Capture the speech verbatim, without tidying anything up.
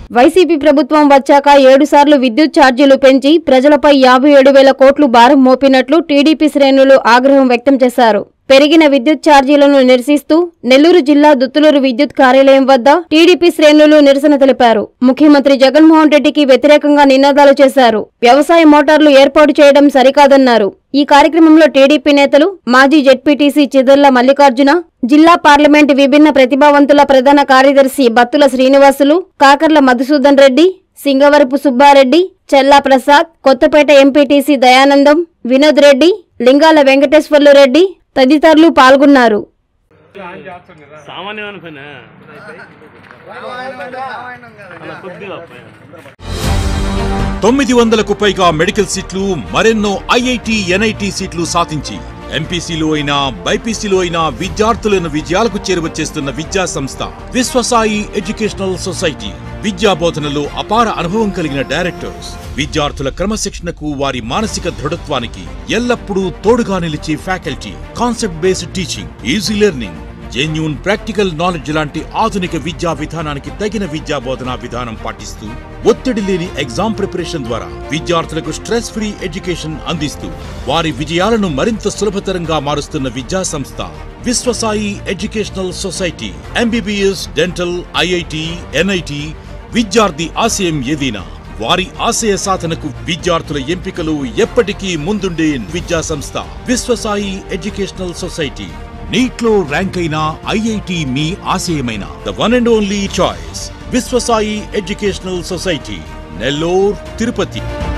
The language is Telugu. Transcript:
వైసీపీ ప్రభుత్వం వచ్చాక ఏడు సార్లు విద్యుత్ ఛార్జీలు పెంచి ప్రజలపై యాభై ఏడు వేల కోట్లు భారం మోపినట్లు టీడీపీ శ్రేణులు ఆగ్రహం వ్యక్తం చేశారు. పెరిగిన విద్యుత్ ఛార్జీలను నిరసిస్తూ నెల్లూరు జిల్లా దుత్తులూరు విద్యుత్ కార్యాలయం వద్ద టీడీపీ శ్రేణులు నిరసన తెలిపారు. ముఖ్యమంత్రి జగన్మోహన్ రెడ్డికి వ్యతిరేకంగా నినాదాలు చేశారు. వ్యవసాయ మోటార్లు ఏర్పాటు చేయడం సరికాదన్నారు. ఈ కార్యక్రమంలో టీడీపీ నేతలు, మాజీ జెడ్పీటీసీ చిదర్ల మల్లికార్జున, జిల్లా పార్లమెంటు విభిన్న ప్రతిభావంతుల ప్రధాన కార్యదర్శి బత్తుల శ్రీనివాసులు, కాకర్ల మధుసూదన్ రెడ్డి, సింగవరపు సుబ్బారెడ్డి, చెల్లా ప్రసాద్, కొత్తపేట ఎంపీటీసీ దయానందం, వినోద్ రెడ్డి, లింగాల వెంకటేశ్వర్లు రెడ్డి తదితరులు పాల్గొన్నారు. తొమ్మిది వందలకు పైగా మెడికల్ సీట్లు, మరెన్నో ఐఐటి, ఎన్ఐటి సీట్లు సాధించి ఎంపీసీలో అయినా బైపీసీలో అయినా విద్యార్థులను విజయాలకు చేరువచేస్తున్న విద్యా సంస్థ విశ్వసాయి ఎడ్యుకేషనల్ సొసైటీ. విద్యా బోధనలో అపార అనుభవం కలిగిన డైరెక్టర్స్ విద్యార్థుల క్రమశిక్షణకు, వారి మానసిక దృఢత్వానికి ఎల్లప్పుడూ తోడుగా నిలిచే faculty, concept based teaching, easy learning, genuine practical knowledge లాంటి ఆధునిక విద్యా విధానానికి తగిన విద్యా బోధనా విధానం పాటిస్తూ ఒత్తిడి లేని ఎగ్జామ్ ప్రిపరేషన్ ద్వారా విద్యార్థులకు స్ట్రెస్ ఫ్రీ ఎడ్యుకేషన్ అందిస్తూ వారి విజయాలను మరింత సులభతరంగా మారుస్తున్న విద్యా సంస్థ Viswasai educational society. MBBS, dental, IIT, NIT విద్యార్థి ఆశయం ఏదైనా వారి ఆశయ సాధనకు విద్యార్థుల ఎంపికలు ఎప్పటికీ ముందుండే విద్యా సంస్థ విశ్వసాయి ఎడ్యుకేషనల్ సొసైటీ. నీట్లో ర్యాంక్ అయిన ఐఐటి మీ ఆశయమైన the one and only choice Viswasai educational society, Nellore, Tirupati.